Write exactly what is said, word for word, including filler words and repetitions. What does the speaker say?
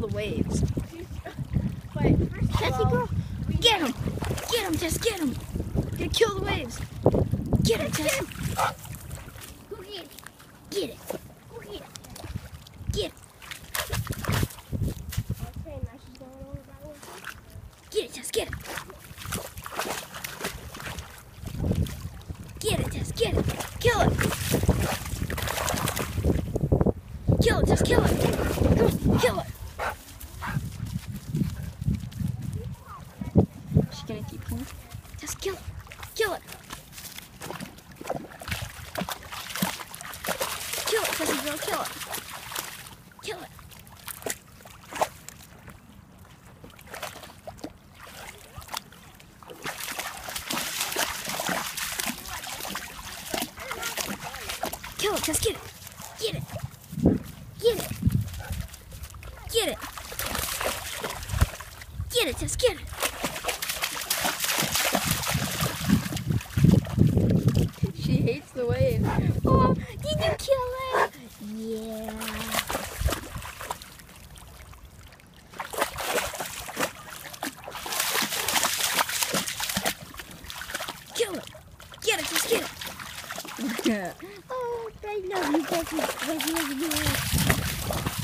the waves. But first of Jessie, all, girl, get him! Get him, Jess, get him! Gonna kill the waves. Get him, Jess. go get it. Get it. Go get it. Get it. Okay, now she's going over that one. Get it, Jess, get it. Get it, Jess, get it. Kill it. Kill it, Jess, kill it. Come on, kill it. She's gonna keep pulling. Just kill it. Kill it. Kill it, Jessie girl, kill it. Kill it. Kill it, just get it. Get it. Get it. Get it. Get it, just get it. She hates the wave. Oh, did you kill it? Yeah. Kill it. Get it, just get it. Oh, I love you, Becky.